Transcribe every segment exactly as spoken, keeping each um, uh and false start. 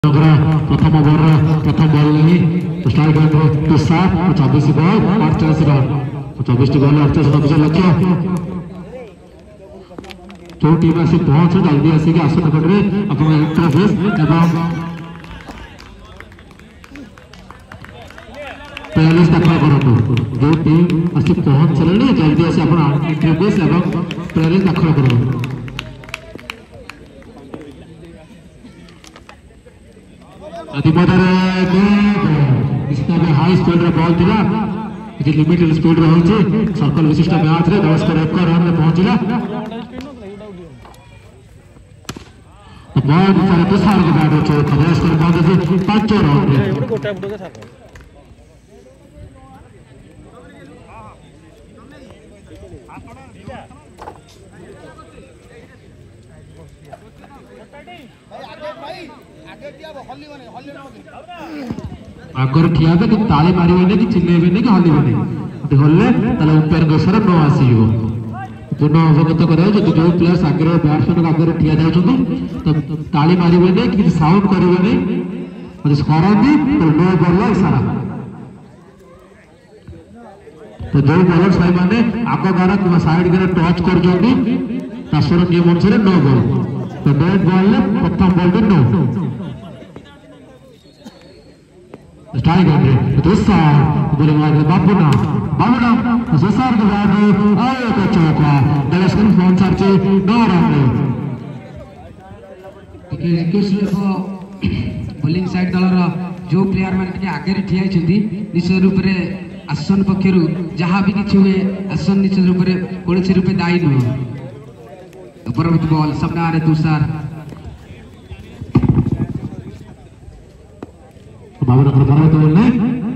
प्रथम ओवर प्रथम बॉल नहीं स्ट्राइक रेट टू सात चौबीस बॉल अड़चाश रन चौबीस बॉल अड़चाश नब्बे लक्ष्य जो टीम आसी पहुंच जल्दी आसिक आसन निकटरे अपन इंटरफेस एवं पैंतालीस दाखल करूँ जो टीम आसी पहुंच चले जल्दी आसी अपन इंटरफेस एवं पैंतालीस दाखल करूँ हाई स्पीड बॉल थिला कि लिमिटेड स्पीड रही सर्कल विशिष्ट मैच रे दस कर एक रन में पहुंचला बॉल सारे तुषार के बैट चो दस कर पहुंचे पांच रन रे आगर ठिया कि ताली मारे कि चिल्लेबे कि हल्ले हल्ले अंपायर गोसर न आसो पुनः अवगत कर जो प्लेयर्स आगे बैट्समैन आगे ठिया जाती तो ताली मारे कि साउंड करेंगे करती तो नो बॉल इशारा तो जो बॉलर भाई मैंने आग द्वारा साइड के टच कर नियम अनुसार नो बॉल तो डेड बॉल प्रथम बॉल नो स्ट्राइक है तुषार बोले मार बाबूना बाबूना तुषार के बाद आए तो चौका दलस्कन फोन चार्जे नौ रन टिके रिक्वेस्ट को बॉलिंग साइड दलर जो प्लेयर माने टिके आगे ठिया छथि निश्चित रूप रे आसन पक्षरु जहां भी किछि हुए आसन निश्चित रूप रे कोनसी रूप दायी न परवर्ती बॉल सबना रे तुषार बाबू नंबर परवर्ती बॉल ने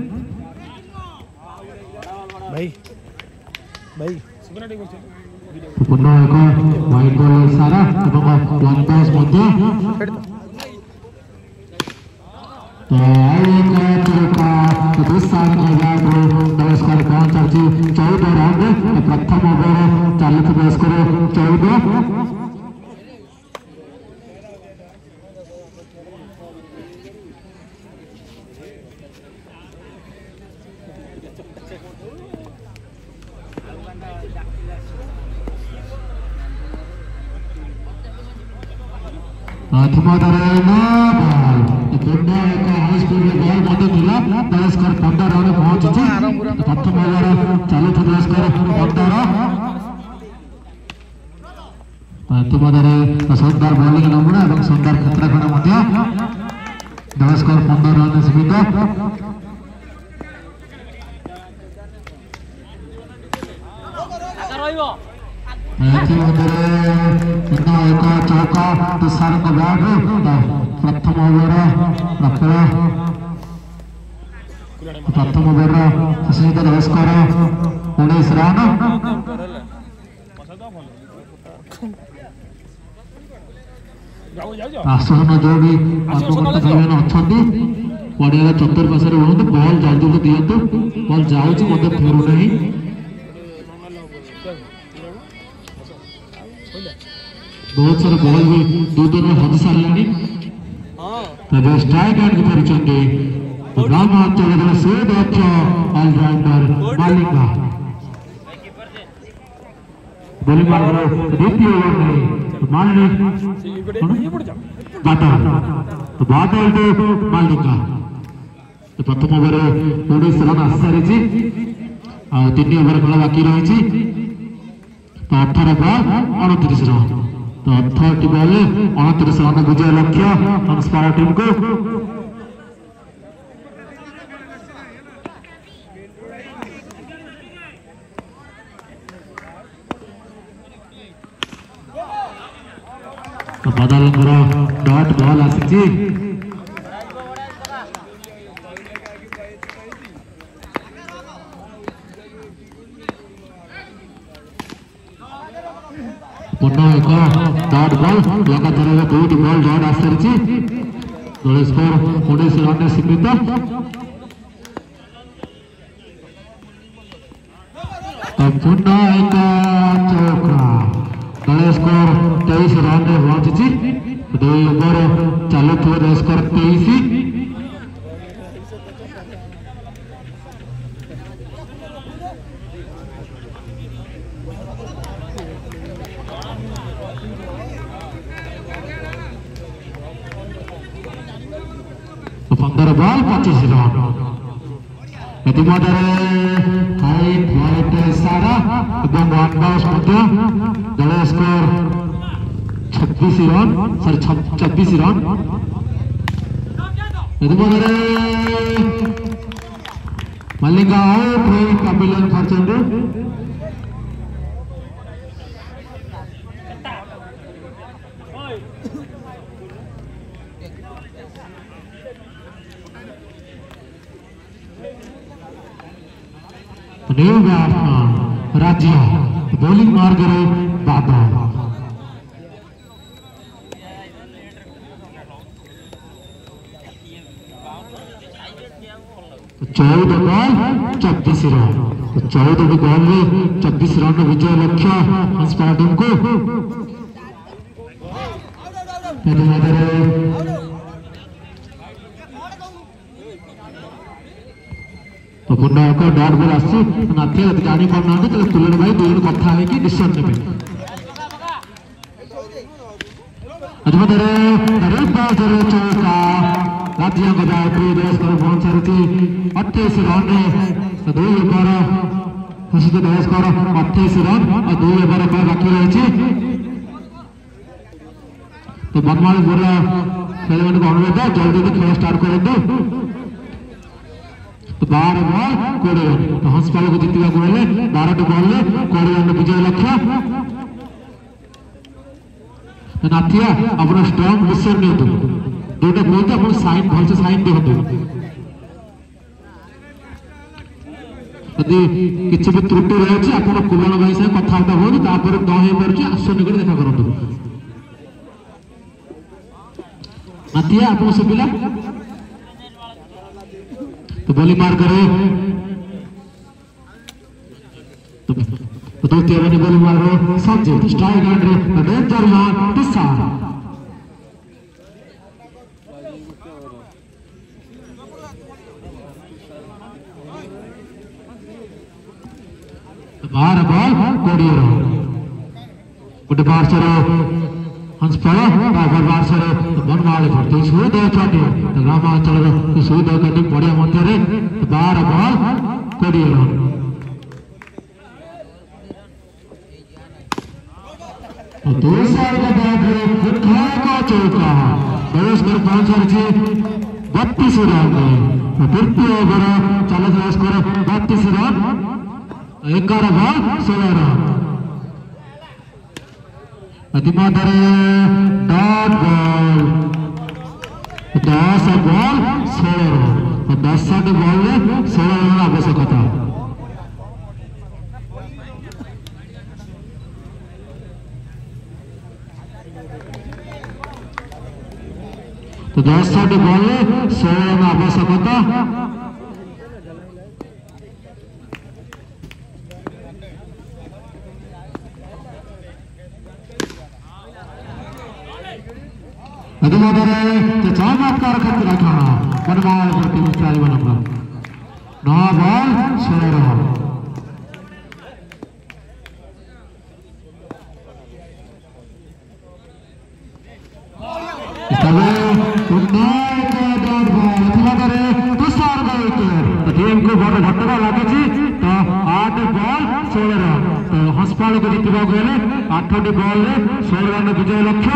भाई भाई पुनः एक वाइड बॉल सारा एवं वन टॉस मध्य तो एक चौका तुषार के बाद नमस्कार पहुंच चाची चौदह रन प्रथम ओवर चालीस बेस करो चौदह पंद्रह रन पहुंची प्रथम ओवर चालू पंद्रह सुंदर बॉलिंग नमूना और सुंदर क्षेत्रफल दस कर पंद्रह रन सीमित एक चौका तुषार को बैट प्रथम ओवर प्रथम ओवर सीमित दस कर उन्नीस रन आसन जो भी अनुगत भाई अच्छा पड़िया चतुर्पाश रुहतु बॉल जल्दी दिंतु बॉल जाऊँ फेरू नहीं बहुत सारा बॉल भी दो दिन हज सारे तब स्ट्राइक आड़ पार्टी ग्रामांचल से दक्ष ऑलराउंडर मालिका बॉलिंग द्वितीय ओवर में मालिक बादल तो बादल तो मालिका तो प्रथम ओवर उन्नीस रन आसी सारी तीन ओवर खेल बाकी रही तो अठारह बॉल अड़तीस रन तो अठारह बॉल अड़तीस रन विजय लक्ष्य हंसपारा टीम को तो बदल डॉट बॉल आसी पुनः एक डॉट बॉल लगातार दुईट बॉल डॉट आस सारी स्कोर उन्नीस रन सीमित पुनः एक चौका स्कोर तेईस रन पहुंची ଦୁଇ ଓଭର ଚାଲୁଥିବା ସ୍କୋର ତେଇଶ। पंद्रह बॉल पच्चीस रन इतिमध्य हाइट व्हाइट सारा एवं वन बाउंस दल स्कोर छब्बीस रन सॉरी छब्बीस रन इतिमध्य मल्लिका आउट हुई कपिलन फर्चंडू न्यू बैट्समैन राज्य बॉलिंग मार्ग बादल चौदह बॉल चौबीस रन चौदह बॉल में चौबीस रन विजय लक्ष्य हंसपाल टीम को तो पुनः एक डॉट बॉल आसी नाथी जानी पाना तुलन भाई दुई कथा है डिसीजन ने चौका राज्य पहुंच सारी अठाईस रन दुई ओवर हसित स्कोर अठाईस रन और दुई ओवर बाकी रही तो बनमाली पूरा खेल अनुरोध जल्दी खेल स्टार्ट कर तो बारह बॉल कोड़े रन तो हंसपाल को जीतवा गले बारह बॉल में कोड़े रन विजय लक्ष्य तो नाथिया अपना स्ट्रांग डिसीजन नहीं दुटा कहते आप साइन भल से साइन देखते यदि किसी भी त्रुटि रही आप कुलन भाई साथ कथबार्ता हूँ न हो पारे आसन निकट देखा करूँ नाथिया आप सुविधा तो बॉलिंग मार करे तो द्वितीय बनी बॉलिंग मार रहे Sanjit strike end danger man टिसा बारह बॉल कोड़े रन गोटे बार हंसपाल बार बनमाली भर्ती सुदय काटी ग्रामांचल सुदय काटी पड़िया मध्य बारह बॉल कोड़े रन चौका स्कोर पहुंच सारी बत्तीस रन तृतीय ओवर चलता स्कोर बत्तीस रन ग्यारह बॉल सोलह रन इतिमध्य डॉट बॉल दस बॉल सोलह रन दस बॉल में सोलह रन आवश्यकता तो दस बॉल में सोलह रन आवश्यकता चमत्कार खतरा खाना बनमाल भर्ती मुस्तारी बना नौ बॉल सोलह रन टीम को बड़ झटका लगी तो आठ बॉल सोलह रन तो हंसपाल को जीतवा गले आठटी बॉल में सोलह रन विजय लक्ष्य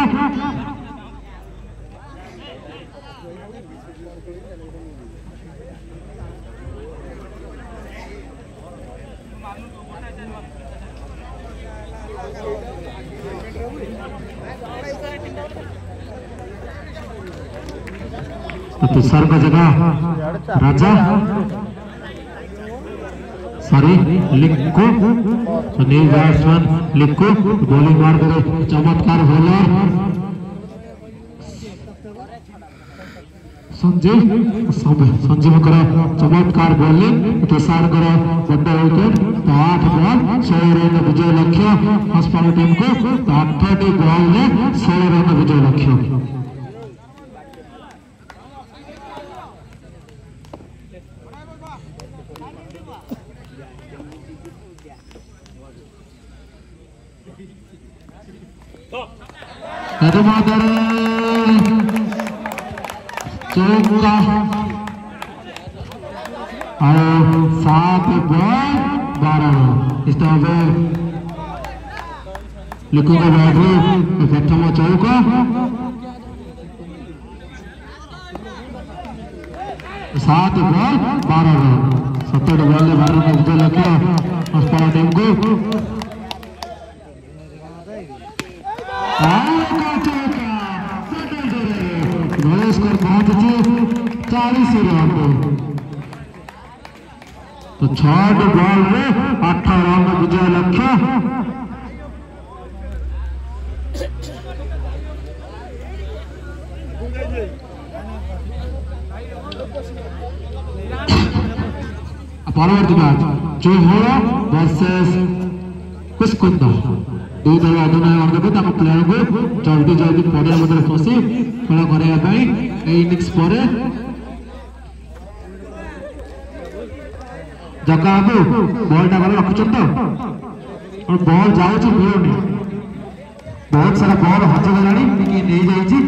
तुषार का जगह राजा सॉरी लिक्को न्यू बैट्समैन लिक्को बॉलिंग मार करे चमत्कार बॉलर संजीव संजीव चमत्कार बॉलिंग तुषार बड़ा विकेट तो आठ बॉल षोल रन विजय लक्ष्य हस्पाल टीम को तो आठटी बॉल में षोल रन विजय लक्ष्य चौका और सात बॉल बारह लिखूंगा बैठू प्रथम चौका सात बॉल बारह रन सत्तर बॉल बारह रन विजय लक्ष्य हस्पाल टीम को स्कोर पहुंचे चालीस रन तो छठ बॉल में आठ रन विजय लक्ष्य परवर्ती मैच जो हो वर्सेस कुस्कुंदा दो दल अधिनायक देते प्लेयर को जल्दी जल्दी पड़िया मध्य फसी खेल करने इनिंग्स पर जगह को बॉल टा गल रखुन तो और बॉल जाऊँ मिलूनी बहुत सारा बॉल हजगला नहीं जाइए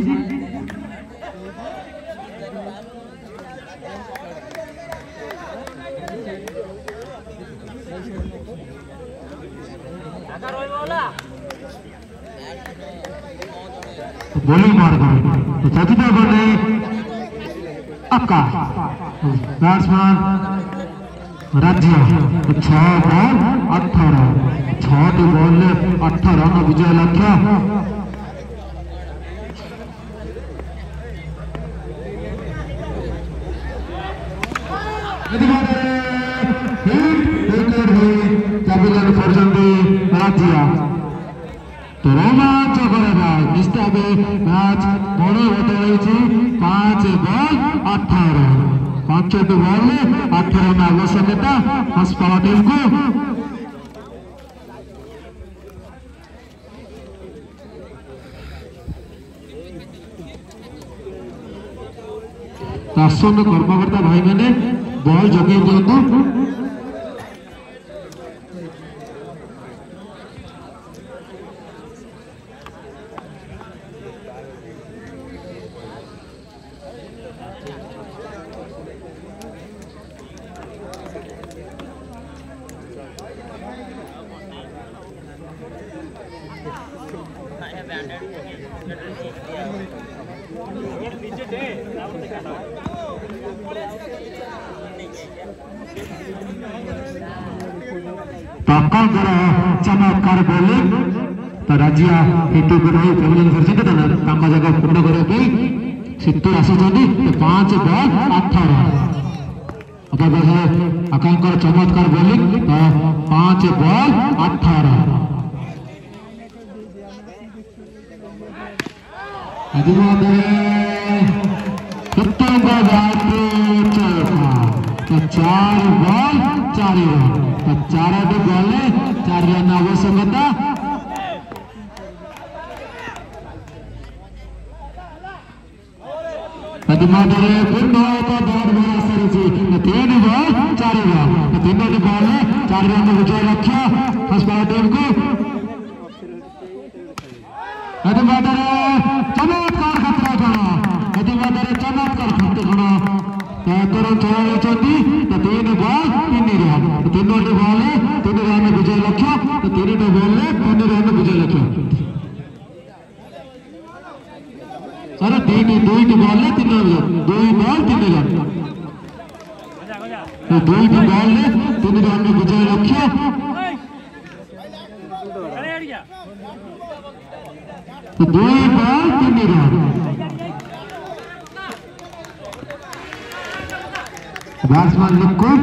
बॉलिंग मार तो चतुर्थ बने अक्का बैट्समैन राज्य छह बॉल अठारह छठी बॉल में अठारह रन विजय लक्ष्य राज्य तो रोमांच निस्ताब मैच बड़ बदल पांच बॉल अठारह पांचटी बॉल में आठ रन आवश्यकता हस्पाल टीम को आसन कर्मकर्ता भाई मैंने बॉल जगे दिंतु चमत्कार बॉलिंग तो राज्य हिटू को रही प्रबंधन कर जगह पूर्ण करने सीतू आसुच्च पांच बॉल अठारह आकांक्षर चमत्कार बॉलिंग तो पांच बॉल अठारह तो चार बॉल चार रन तो चार बॉल चार रन आवश्यकता तीन बॉल चार रन तीन बॉल चार रन विजय लक्ष्य हस्पाल टीम को चमत्कार खतरा कण चमत्कार खतरा तीन बॉल तीन रन तीन बॉल तीन रन विजय लक्ष्य तीन बॉल तीन रन विजय लक्ष्य सर तीन दुई बॉल तीन दुई बॉल तीन रन दुई बॉल तीन रन विजय लक्ष्य दुई बॉल तीन रन बैट्समैन लिखो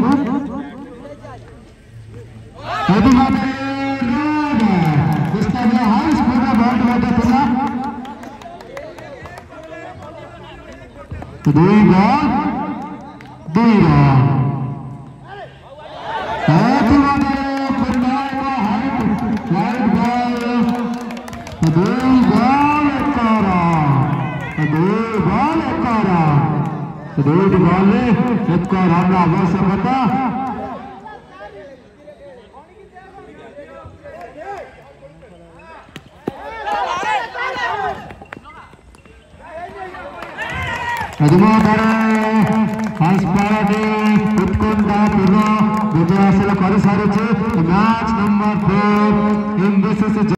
দুই বল দুই রান দুই বল এক রান দুই বল এক রান দুই বলে এক রান আবশ্যকতা ಹದಿಮೂರರ ಹಸ್ಪಾರಡೆ ಉತ್ಕೊಂಡ ಪುನಃ ವಿಜಯ ಹಾಸನ ಮಾಡಿ ಸಾರಿছে match number four in this